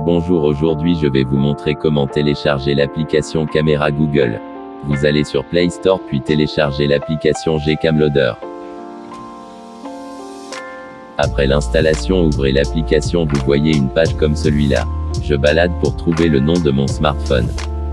Bonjour, aujourd'hui je vais vous montrer comment télécharger l'application Caméra Google. Vous allez sur Play Store puis télécharger l'application Gcam-Loader. Après l'installation, ouvrez l'application, vous voyez une page comme celui-là. Je balade pour trouver le nom de mon smartphone.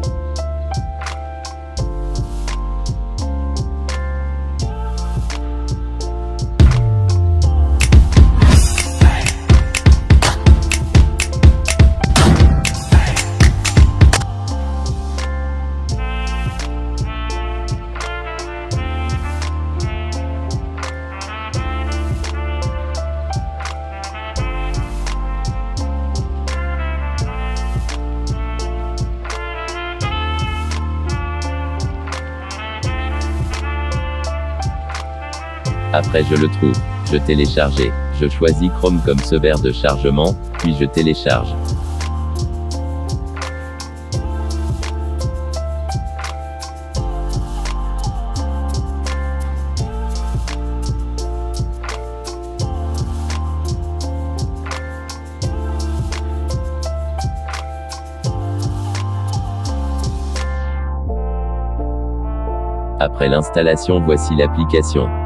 Après je le trouve, je télécharge. Je choisis Chrome comme serveur de chargement, puis je télécharge. Après l'installation, voici l'application.